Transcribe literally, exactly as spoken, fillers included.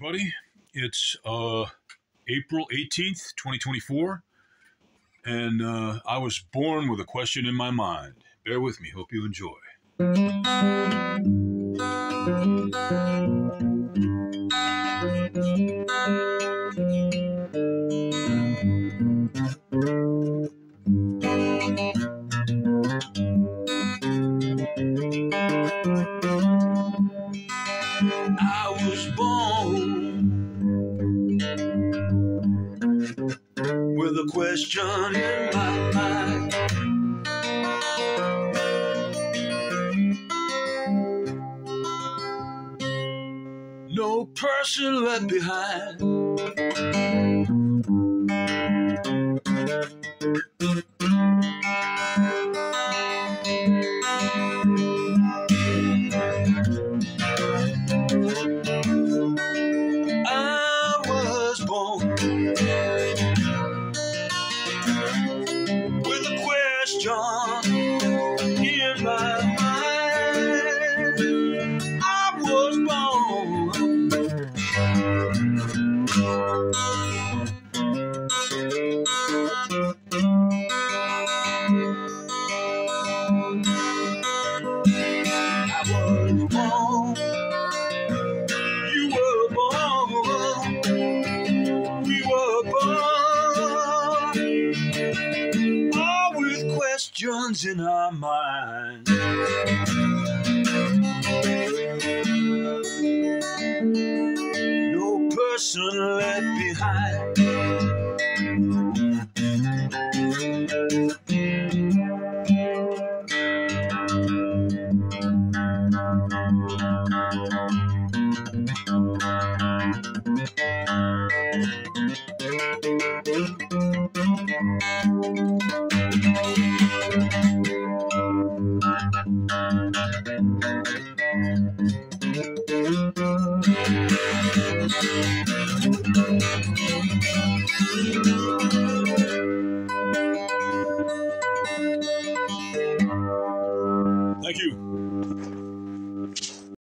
everybody. It's uh, April eighteenth, twenty twenty-four, and uh, I was born with a question in my mind. Bear with me. Hope you enjoy. I was born with a question in my mind. No person left behind. I was born with a question in my mind. I was born I was born. You were born. We were born. All with questions in our mind. No person left behind.